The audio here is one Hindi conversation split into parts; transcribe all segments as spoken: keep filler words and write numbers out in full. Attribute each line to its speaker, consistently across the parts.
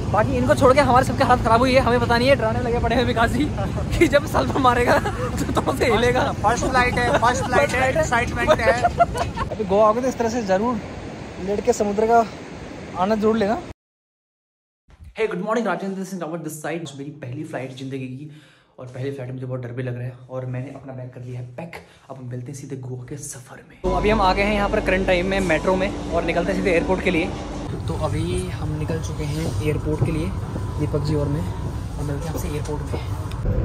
Speaker 1: बाकी इनको छोड़ के हमारे सबके हालत खराब हुई है, हमें पता नहीं है, डराने लगे पड़े हैं विकास जी कि जब सल्फ मारेगा तो तुम से हिलेगा।
Speaker 2: फर्स्ट फ्लाइट है, फर्स्ट फ्लाइट है, एक्साइटमेंट है।
Speaker 1: अभी गोवा आओगे तो इस तरह से जरूर लेट के समुद्र का आनंद जरूर लेना। Hey good morning Rajendra Singh Rawat this side. मेरी पहली फ्लाइट जिंदगी की और पहली फ्लाइट में मुझे बहुत डर भी लग रहा है और मैंने अपना बैग कर लिया है पैक। अब हम मिलते हैं सीधे गोवा के सफ़र में। तो अभी हम आ गए हैं यहाँ पर करंट टाइम में मेट्रो में और निकलते हैं सीधे एयरपोर्ट के लिए। तो अभी हम निकल चुके हैं एयरपोर्ट के लिए, दीपक जी और मैं, और मिलते हैं आपसे एयरपोर्ट में।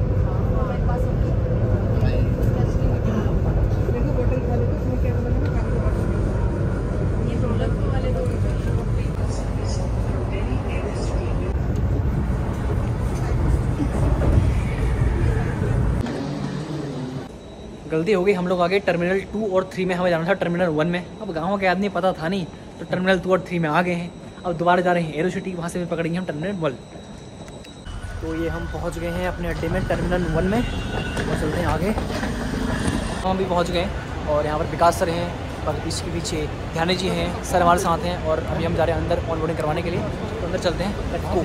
Speaker 1: गलती हो गई, हम लोग आ गए टर्मिनल टू और थ्री में। हमें जाना था टर्मिनल वन में, अब गाँव के आदमी पता था नहीं तो टर्मिनल टू और थ्री में आ गए हैं। अब दोबारा जा रहे हैं एरो सिटी, वहाँ से भी पकड़ेंगे हम टर्मिनल वन। तो ये हम पहुँच गए हैं अपने अड्डे में टर्मिनल वन में और चलते हैं आगे। हम भी पहुँच गए और यहाँ पर विकास सर हैं, बाकी इसके पीछे ध्यानी जी हैं, सर हमारे साथ हैं और अभी हम जा रहे हैं अंदर ऑन बोर्डिंग करवाने के लिए। तो अंदर चलते हैं, लेट्स गो।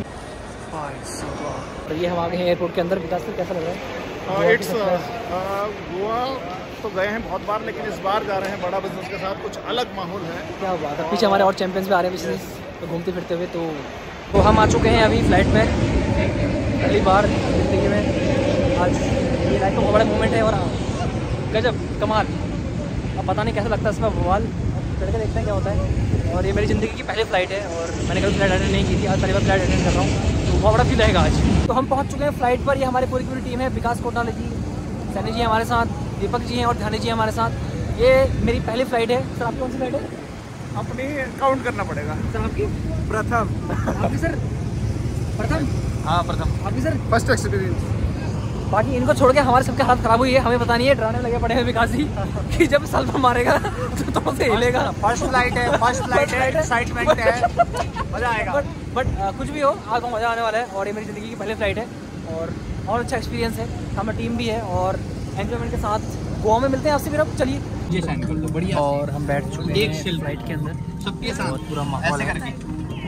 Speaker 1: तो ये हम आ गए हैं एयरपोर्ट के अंदर। विकास सर कैसा लग रहा है?
Speaker 3: इट्स गोवा तो गए हैं बहुत बार, लेकिन इस बार जा रहे हैं बड़ा बिजनेस के साथ, कुछ अलग माहौल है।
Speaker 1: क्या बात है, पीछे हमारे और चैंपियंस भी आ रहे हैं पीछे तो घूमते फिरते हुए। तो तो हम आ चुके हैं अभी फ्लाइट में, पहली बार जिंदगी में। आज ये लाइफ का बहुत बड़ा मोमेंट है और गजब कमाल। अब पता नहीं कैसा लगता है इसमें बवाल, चढ़ के देखते हैं क्या होता है। और ये मेरी ज़िंदगी की पहली फ्लाइट है और मैंने कभी फ्लाइट अटेंड नहीं की थी, आज पहली बार फ्लाइट अटेंड कर रहा हूँ, तो बहुत बड़ा फील रहेगा आज। तो हम पहुँच चुके हैं फ्लाइट पर। ये हमारी पूरी पूरी टीम है, विकास कोटाल जी, सैनी जी हमारे साथ, दीपक जी हैं और ध्यानी जी हमारे साथ। ये मेरी पहली फ्लाइट है। सर आपकी कौन सी फ्लाइट है?
Speaker 3: अपनी काउंट करना पड़ेगा।
Speaker 1: सर आपकी
Speaker 3: प्रथम।
Speaker 1: आपकी सर प्रथम?
Speaker 3: हाँ प्रथम।
Speaker 1: आपकी सर
Speaker 3: फर्स्ट एक्सपीरियंस।
Speaker 1: बाकी इनको छोड़ के हमारे सबके हालत खराब हुई है, हमें पता नहीं है, डराने लगे पड़े हैं विकास जी कि जब सल्फ मारेगा तो तुम से हिलेगा।
Speaker 2: फर्स्ट फ्लाइट है, फर्स्ट फ्लाइट है, एक्साइटमेंट है, मजा आएगा।
Speaker 1: बट बट कुछ भी हो, आज बहुत मज़ा आने वाला है और ये मेरी ज़िंदगी की पहली फ्लाइट है और और अच्छा एक्सपीरियंस है। हमारी टीम भी है और एंजॉयमेंट के साथ गोवा में मिलते हैं आपसे फिर। अब चलिए
Speaker 2: ये साइन कर लो, बढ़िया।
Speaker 1: और हम बैठ चुके
Speaker 2: एक
Speaker 1: हैं
Speaker 2: शिल
Speaker 1: फ्लाइट के अंदर,
Speaker 2: सबके साथ
Speaker 1: बहुत पूरा माहौल
Speaker 2: ऐसे
Speaker 1: है।
Speaker 2: करके।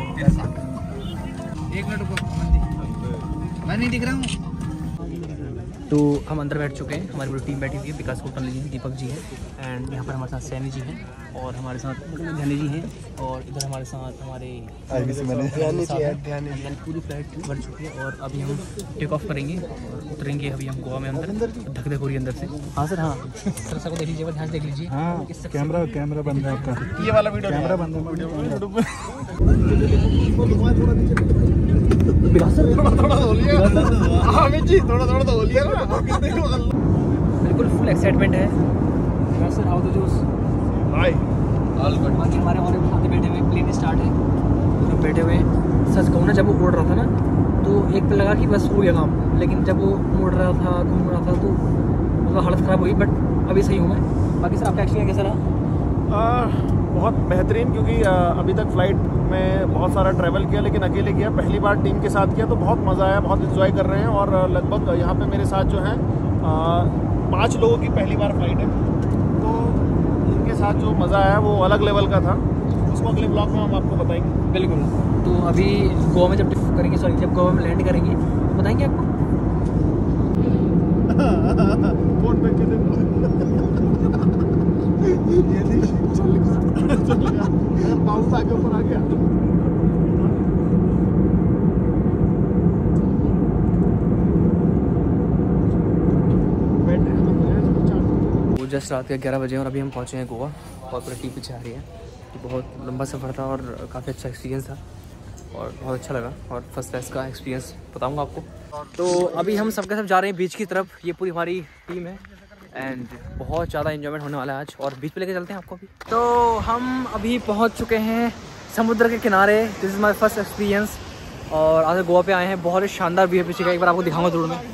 Speaker 2: एक मिनट रुको, मैं नहीं दिख रहा हूँ।
Speaker 1: तो हम अंदर बैठ चुके हैं, हमारी पूरी टीम बैठी हुई है, विकास कोटाल जी हैं, दीपक जी हैं एंड यहाँ पर हमारे साथ सैनी जी हैं और हमारे साथ ध्यानी जी हैं और इधर हमारे साथ हमारे पूरी फ्लाइट भर चुकी है और अभी हम टेक ऑफ करेंगे और उतरेंगे अभी हम गोवा में अंदर। धक धक हो रही है अंदर से। हाँ सर, हाँ सर सर को देख लीजिए, ध्यान से देख लीजिए।
Speaker 3: हाँ, कैमरा कैमरा बंद है आपका, ये वाला वीडियो कैमरा बंद है। थोड़ा थोड़ा बोलिए अमित जी, थोड़ा थोड़ा तो बोलिए ना।
Speaker 1: बिल्कुल फुल एक्साइटमेंट है। Sir how the juice?
Speaker 3: Hi
Speaker 1: all good. बाकी हमारे और साथ बैठे हुए, प्लेन स्टार्ट है, हम बैठे हुए हैं। सच कहूँ ना, जब वो उड़ रहा था ना तो एक पे लगा कि बस हो गया काम, लेकिन जब वो मुड़ रहा था, घूम रहा था तो मतलब हालत ख़राब हुई। बट अभी सही हूँ मैं। बाकी सर आपका एक्सपीरियंस कैसा रहा?
Speaker 3: बहुत बेहतरीन, क्योंकि आ, अभी तक फ़्लाइट में बहुत सारा ट्रैवल किया, लेकिन अकेले किया। पहली बार टीम के साथ किया तो बहुत मज़ा आया, बहुत इन्जॉय कर रहे हैं। और लगभग यहाँ पे मेरे साथ जो हैं पाँच लोगों की पहली बार फ्लाइट है, तो उनके साथ जो मज़ा आया वो अलग लेवल का था। उसको अगले ब्लॉग में हम आपको बताएंगे।
Speaker 1: बिल्कुल। तो अभी गोवा में जब करेंगे, सॉरी जब गोवा में लैंड करेंगे तो बताएंगे आपको।
Speaker 3: फोन पे कितने बाउंस आगे ऊपर आ गया।
Speaker 1: वो जस्ट रात के ग्यारह बजे और अभी हम पहुँचे हैं गोवा और पूरी टीम पीछे आ रही है। तो बहुत लंबा सफ़र था और काफ़ी अच्छा एक्सपीरियंस था और बहुत अच्छा लगा और फर्स्ट क्लास का एक्सपीरियंस बताऊंगा आपको। तो अभी हम सबके सब जा रहे हैं बीच की तरफ। ये पूरी हमारी टीम है एंड बहुत ज़्यादा एंजॉयमेंट होने वाला है आज और बीच पे लेके चलते हैं आपको भी। तो हम अभी पहुंच चुके हैं समुद्र के किनारे। This is my first experience और आज गोवा पे आए हैं। बहुत ही शानदार व्यू है पीछे का, एक बार आपको दिखाऊंगा जरूर मैं।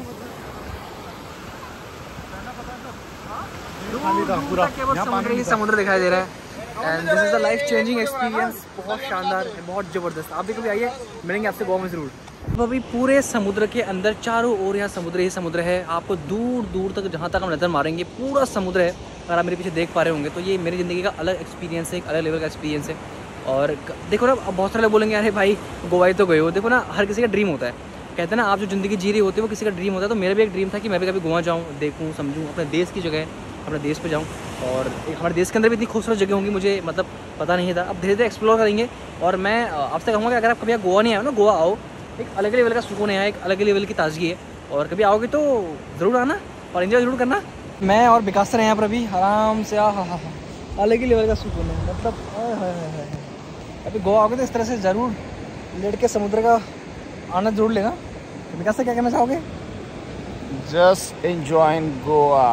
Speaker 1: पूरा समुद्र ही समुद्र दिखाई दे रहा है and this is the life changing experience. बहुत शानदार है, बहुत ज़बरदस्त। आप भी कभी आइए, मिलेंगे आपसे गोवा में ज़रूर। अब अभी पूरे समुद्र के अंदर चारों ओर यहाँ समुद्र ही समुद्र है। आपको दूर दूर तक जहाँ तक हम नज़र मारेंगे पूरा समुद्र है। अगर आप मेरे पीछे देख पा रहे होंगे तो ये मेरी ज़िंदगी का अलग एक्सपीरियंस है, एक अलग लेवल का एक्सपीरियंस है। और देखो ना, अब बहुत सारे लोग बोलेंगे अरे भाई गोवा ही तो गए हो। देखो ना, हर किसी का ड्रीम होता है, कहते हैं ना आप जो ज़िंदगी जी रही होती है वो किसी का ड्रीम होता है। तो मेरा भी एक ड्रीम था कि मैं भी कभी गोवा जाऊँ, देखूँ, समझूँ, अपने देश की जगह अपने देश पे जाऊँ। और एक हमारे देश के अंदर भी इतनी खूबसूरत जगह होंगी, मुझे मतलब पता नहीं था। अब धीरे धीरे एक्सप्लोर करेंगे। और मैं आपसे कहूँगा कि अगर आप कभी यहाँ गोवा नहीं आए ना, गोवा आओ, एक अलग लेवल का सुकून है, एक अलग लेवल की ताजगी है। और कभी आओगे तो ज़रूर आना और एंजॉय ज़रूर करना। मैं और विकास सर हैं यहाँ पर अभी आराम से, आ हा हा अलग ही लेवल का सुकून है, मतलब अभी गोवा आओगे तो इस तरह से ज़रूर लेट के समुद्र का आनंद जरूर लेना। विकास सर क्या कहना चाहोगे?
Speaker 3: Just enjoy Goa.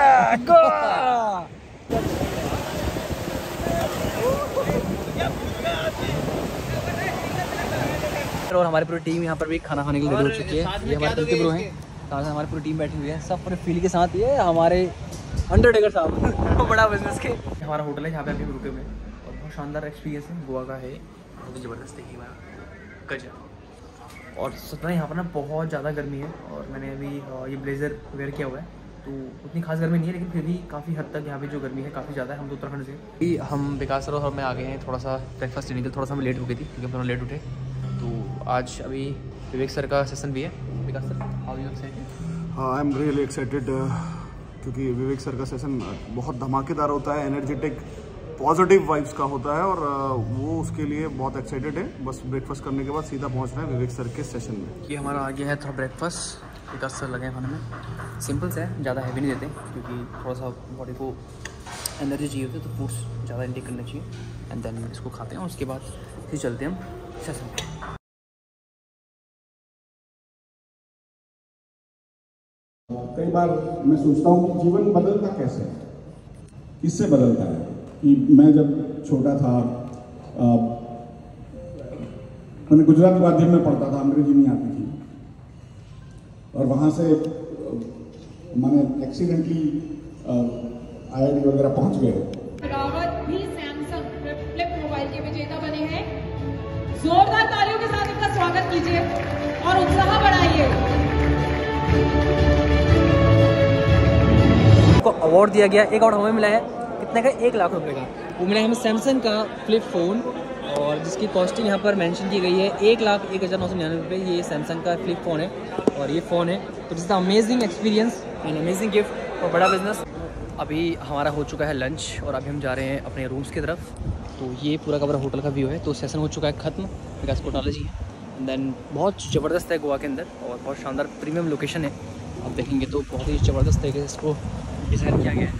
Speaker 1: और हमारी पूरी टीम यहाँ पर भी खाना खाने के लिए रेडी हो चुकी है। ये हमारे तरीके ब्रो हैं, साथ में हमारी पूरी टीम बैठी हुई है, सब पूरे फील के साथ। ये हमारे अंडरटेकर साहब बड़ा बिजनेस के। हमारा होटल है, यहाँ पे अभी रुके हुए और बहुत शानदार एक्सपीरियंस है गोवा का है, बहुत ज़बरदस्त है गजब। और सच में यहाँ पर ना बहुत ज़्यादा गर्मी है और मैंने अभी ये ब्लेज़र वेयर किया हुआ है, तो उतनी खास गर्मी नहीं है, लेकिन फिर भी काफ़ी हद तक यहाँ पे जो गर्मी है काफ़ी ज़्यादा है। हम तो उत्तराखंड से ही, हम विकास सर और मैं आ गए हैं थोड़ा सा ब्रेकफास्ट लेने के लिए। थोड़ा सा हम लेट हो गई थी क्योंकि हम थोड़ा लेट उठे। तो आज अभी विवेक सर का सेशन भी है। Vikas sir, how you excited?
Speaker 3: हाँ, आई एम रियली एक्साइटेड क्योंकि विवेक सर का सेशन बहुत धमाकेदार होता है, एनर्जेटिक पॉजिटिव वाइब्स का होता है और वो उसके लिए बहुत एक्साइटेड है। बस ब्रेकफास्ट करने के बाद सीधा पहुंचना है विवेक सर के सेशन में।
Speaker 1: ये हमारा आ गया है थोड़ा ब्रेकफास्ट, विकास सर लगे हैं खाने में। सिंपल से है, ज़्यादा हैवी नहीं देते क्योंकि थोड़ा सा बॉडी को एनर्जी चाहिए होती है, तो फ्रूट्स ज़्यादा इंटेक करना चाहिए। एंड देन इसको खाते हैं और उसके बाद फिर चलते हैं हम सेशन पे।
Speaker 4: कई बार मैं सोचता हूँ कि जीवन बदलता कैसे है, किससे बदलता है। कि मैं जब छोटा था, आ, मैंने गुजराती माध्यम में पढ़ता था, अंग्रेजी नहीं आती थी, और वहाँ से मैंने एक्सीडेंटली आई आई टी वगैरह पहुँच गए।
Speaker 5: रावत भी सैमसंग फ्लिप मोबाइल के विजेता बने हैं। जोरदार तालियों के साथ इनका स्वागत कीजिए और उत्साह बढ़ाइए।
Speaker 1: को अवार्ड दिया गया, एक अवार्ड हमें मिला है, कितने का? एक लाख रुपए का। वो मिला है हमें सैमसंग का फ्लिप फ़ोन, और जिसकी कॉस्टिंग यहाँ पर मेंशन की गई है एक लाख एक हज़ार नौ सौ निन्यानवे रुपये। ये सैमसंग का फ्लिप फ़ोन है और ये फ़ोन है। तो this is the amazing experience and amazing gift और बड़ा बिजनेस। अभी हमारा हो चुका है लंच और अभी हम जा रहे हैं अपने रूम्स की तरफ। तो ये पूरा का पूरा होटल का व्यू है। तो सेशन हो चुका है ख़त्म, बिकॉज कोटालॉजी है। देन बहुत ज़बरदस्त है गोवा के अंदर और बहुत शानदार प्रीमियम लोकेशन है। आप देखेंगे तो बहुत ही ज़बरदस्त तरीके से इसको डिज़ाइन किया गया है।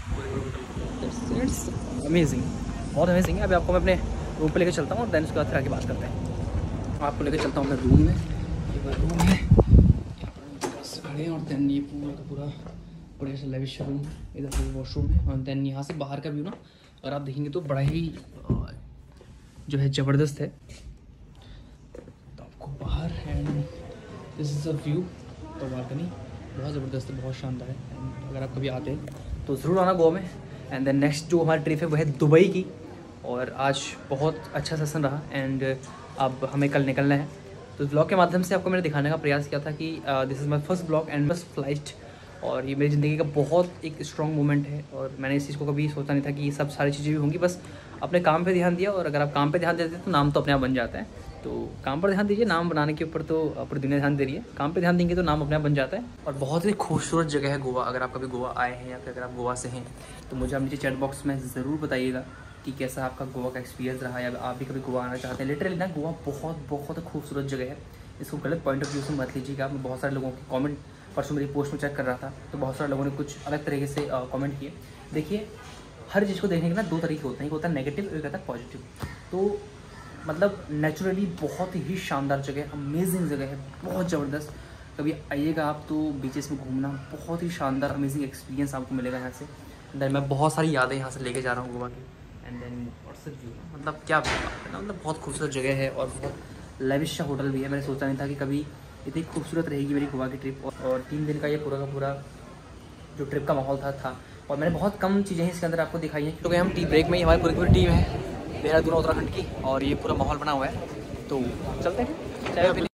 Speaker 1: इट्स अमेजिंग, बहुत अमेजिंग है। अभी आपको मैं अपने रूम पे लेकर चलता हूँ और देन उसके बाद फिर आगे बात करते हैं। आपको लेकर चलता हूँ अपने रूम में। ये रूम है, यहाँ पर बस खड़े हैं और देन ये पूरा का पूरा बड़ा सा लेविश रूम है। इधर से वॉशरूम है और देन यहाँ से बाहर का व्यू ना अगर आप देखेंगे तो बड़ा ही जो है ज़बरदस्त है। तो आपको बाहर and this is a view तो बालकनी बहुत ज़बरदस्त है, बहुत शानदार है। एंड अगर आप कभी आते हैं तो ज़रूर आना गोवा में। एंड देन नेक्स्ट जो हमारी ट्रिप है वह है दुबई की, और आज बहुत अच्छा सेशन रहा एंड अब हमें कल निकलना है। तो इस ब्लॉग के माध्यम से आपको मैंने दिखाने का प्रयास किया था कि this is my first blog and first flight, और ये मेरी ज़िंदगी का बहुत एक स्ट्रॉन्ग मोमेंट है। और मैंने इस चीज़ को कभी सोचा नहीं था कि ये सब सारी चीज़ें भी होंगी, बस अपने काम पे ध्यान दिया। और अगर आप काम पे ध्यान देते तो नाम तो अपने आप बन जाता है। तो काम पर ध्यान दीजिए, नाम बनाने के ऊपर तो पूरी दुनिया ध्यान दे रही है। काम पे ध्यान देंगे तो नाम अपने आप बन जाता है। और बहुत ही खूबसूरत जगह है गोवा। अगर आप कभी गोवा आए हैं या फिर अगर आप गोवा से हैं तो मुझे आप नीचे चैट बॉक्स में ज़रूर बताइएगा कि कैसा आपका गोवा का एक्सपीरियंस रहा, या आप भी कभी गोवा आना चाहते हैं। लिटरली ना गोवा बहुत बहुत खूबसूरत जगह है। इसको गलत पॉइंट ऑफ व्यू से मत लीजिएगा। मैं बहुत सारे लोगों के कमेंट परसों मेरी पोस्ट में चेक कर रहा था तो बहुत सारे लोगों ने कुछ अलग तरीके से कमेंट किए। देखिए, हर चीज़ को देखने के ना दो तरीके होते हैं, एक होता है नेगेटिव, एक होता है पॉजिटिव। तो मतलब नेचुरली बहुत ही शानदार जगह, अमेजिंग जगह है, बहुत ज़बरदस्त। कभी आइएगा आप तो बीचेस में घूमना, बहुत ही शानदार अमेजिंग एक्सपीरियंस आपको मिलेगा यहाँ से। देन मैं बहुत सारी यादें यहाँ से लेके जा रहा हूँ गोवा की। एंड देन व्हाट्सएप व्यू, मतलब क्या बात है ना, मतलब बहुत खूबसूरत जगह है और बहुत लेविश होटल भी है। मैंने सोचा नहीं था कि कभी इतनी खूबसूरत रहेगी मेरी गोवा की ट्रिप। और तीन दिन का ये पूरा का पूरा जो ट्रिप का माहौल था था और मैंने बहुत कम चीज़ें इसके अंदर आपको दिखाई हैं क्योंकि हम टी ब्रेक में ही, हमारी पूरी पूरी टीम है देहरादून उत्तराखंड की, और ये पूरा माहौल बना हुआ है। तो चलते हैं चाय पीने।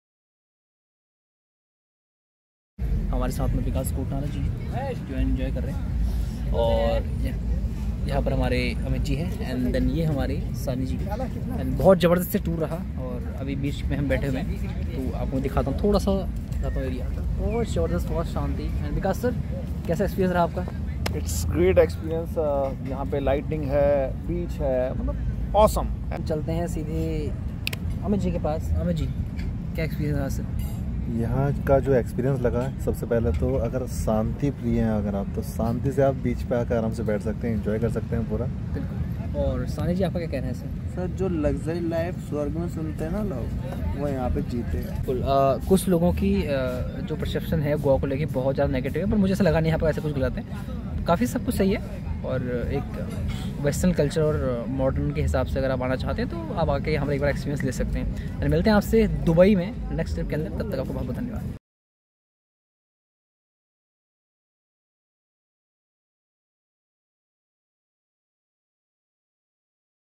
Speaker 1: हमारे साथ में विकास कोटाला जी जो एंजॉय कर रहे हैं, और ये यहाँ पर हमारे अमित जी हैं एंड देन ये हमारे सानी जी एंड बहुत ज़बरदस्त से टूर रहा और अभी बीच में हम बैठे हुए हैं तो आपको दिखाता हूँ थोड़ा सा दिखाता हूँ एरिया बहुत ज़बरदस्त बहुत शांति। एंड विकास सर कैसा एक्सपीरियंस रहा आपका?
Speaker 3: It's great experience. यहाँ पे लाइटिंग है, बीच है, मतलब ऑसम।
Speaker 1: चलते हैं सीधे अमित जी के पास। अमित जी क्या एक्सपीरियंस रहा सर?
Speaker 6: यहाँ का जो एक्सपीरियंस लगा सबसे पहले तो अगर शांति प्रिय हैं अगर आप तो शांति से आप बीच पे आकर आराम से बैठ सकते हैं, एंजॉय कर सकते हैं पूरा।
Speaker 1: बिल्कुल। और सानी जी आपका क्या कहना है सर?
Speaker 2: सर जो लग्जरी लाइफ स्वर्ग में सुनते हैं ना लोग, वो यहाँ पे जीते हैं।
Speaker 1: बिल्कुल। कुछ लोगों की आ, जो परसेप्शन है गोवा को लेके बहुत ज़्यादा नेगेटिव है, पर मुझे ऐसा लगा नहीं यहाँ पर ऐसे कुछ गलत है। काफ़ी सब कुछ सही है और एक वेस्टर्न कल्चर और मॉडर्न के हिसाब से अगर आप आना चाहते हैं तो आप आके यहाँ पर एक बार एक्सपीरियंस ले सकते हैं। मिलते हैं आपसे दुबई में नेक्स्ट ट्रिप के अंदर, तब तक आपको बहुत बहुत धन्यवाद।